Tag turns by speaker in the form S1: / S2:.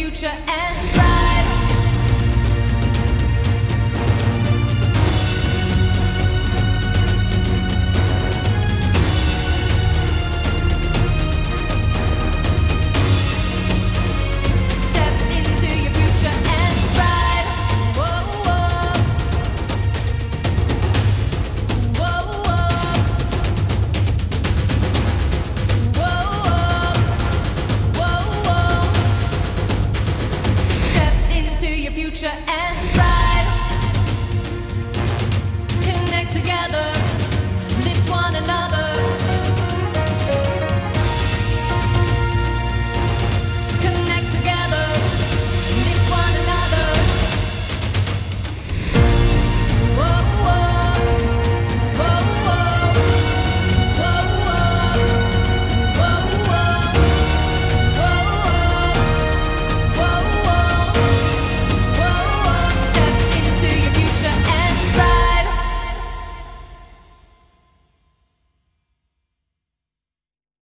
S1: future and thrive. Step into your future and thrive. Whoa, whoa. Whoa, whoa. Whoa, whoa. Whoa, whoa. Step into your future and